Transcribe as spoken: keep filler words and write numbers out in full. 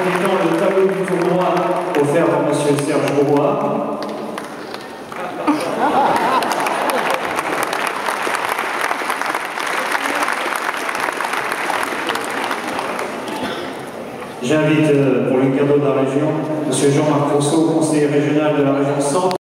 premier temps, le tableau du tournoi offert par M. Serge Roy. J'invite pour le cadeau de la région M. Jean-Marc Rousseau, conseiller régional de la région Centre.